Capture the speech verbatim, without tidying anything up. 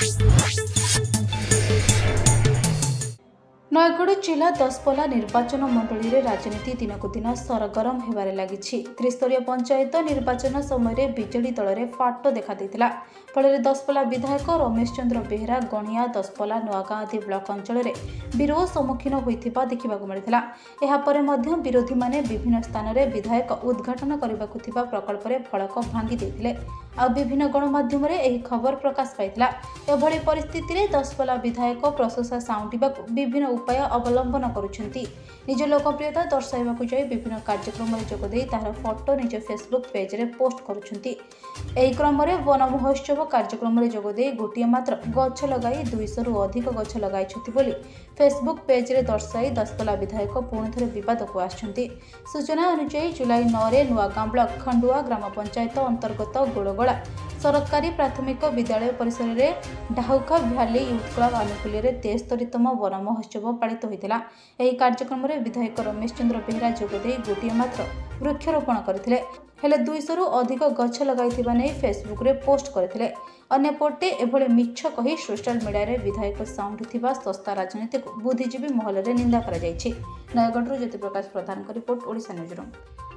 नयगढ़ जिला दसपल्ला निर्वाचन मंडली रे राजनीति दिनकु दिन सरगरम हेबारे लागिछि। त्रिस्तरीय पंचायत निर्वाचन समय बीजेडी दल में फाट देखा देइतिला। फल दसपल्ला विधायक रमेश चंद्र बेहेरा गणिया दसपल्ला नुआगाँ आदि ब्लॉक अंचल में विरोध सम्मुखीन होइथिबा देखिबाकु मिलिथिला। एहा परे मध्य विरोधी माने विभिन्न स्थान में विधायक उद्घाटन करबाकु थिबा प्रकल्प रे फलक भांगी देइथिले। आ विभिन्न गणमाध्यम रे एही खबर प्रकाश पाइथिला। एभଳି परिस्थिति रे दसपल्ला विधायक प्रशंसा साउंटिबाकु विभिन्न उपाय अवलंबन करुछंती। निज लोकप्रियता दर्शाइबाकु जाय विभिन्न कार्यक्रम रे जोग देई तार फोटो निज फेसबुक पेज रे पोस्ट करुछंती। एही क्रम रे वन महोत्सव कार्यक्रम रे जोग देई गोटिए मात्र गछ लगाई दुईशह रु अधिक गछ लगाइछथि बोली फेसबुक पेज रे दर्शाई दसपल्ला विधायक पुणी थरे विवाद को आछंती। सूचना अनुसार जुलाई नौ रे नुआगाँ ब्लॉक खंडुआ ग्राम पंचायत अंतर्गत गोड़गोला सरकारी प्राथमिक विद्यालय परिसर में ढाउखा भ्याली यूथ क्लब आनुकूल्य में तेस्तरीतम वन महोत्सव पालित होता। यह कार्यक्रम में विधायक रमेश चंद्र बेहेरा जोगदे गोटे मात्र वृक्षरोपण करते हेले दुईशह रु अधिक गछ लगाइथिबा नै फेसबुक रे पोस्ट करथिले। अन्यपटे एभଳି मिछ कही सोशल मीडिया रे विधायक साउंटिथिबा सस्ता राजनीति को बुद्धिजीवी महल रे निंदा करा जायछि। नयगढ़ ज्योति प्रकाश प्रधान का रिपोर्ट ओडिशा न्यूज रूम।